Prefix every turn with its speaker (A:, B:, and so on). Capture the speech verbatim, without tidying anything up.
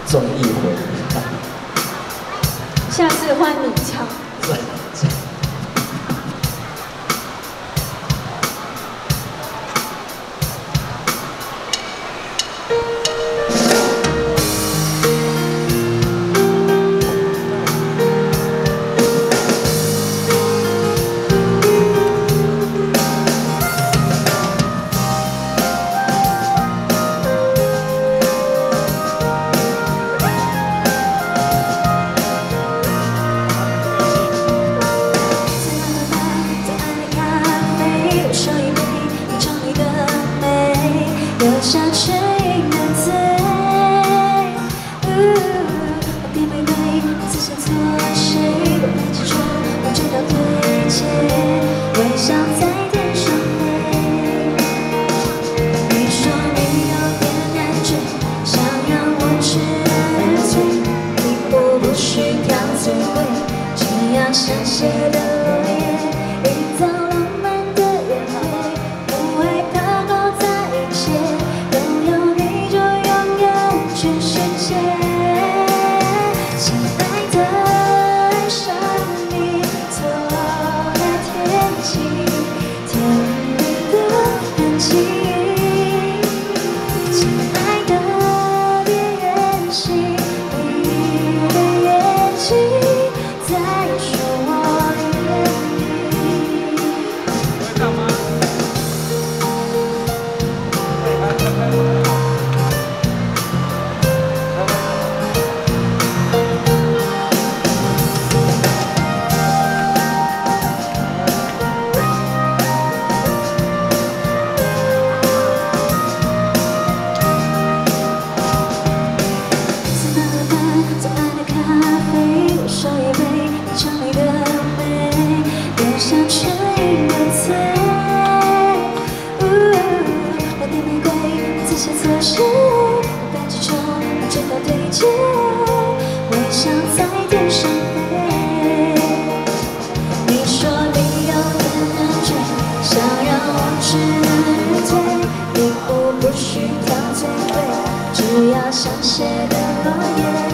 A: 综艺回忆。
B: 下次换你唱。
C: 下垂的嘴，我点玫瑰，仔细错谁？我带起酒，我知道对接，微笑在天上飞。你说你有点难追，想让我吃醉，一步不许挑最贵，只要香榭的落叶，营造浪漫的约会，不会怕搞在一起。全世界，亲爱的，爱上你错的天气，甜蜜的痕迹。亲爱的，别任性，你的眼睛在说我愿意。会唱吗？手一杯，你唱你的美，留下唇印的嘴。我点玫瑰，你仔细侧身，我带起酒，我知道对接，微笑在天上飞。你说你有点难追，想让我吃醉，一步不许挑最贵，只要香榭的落叶。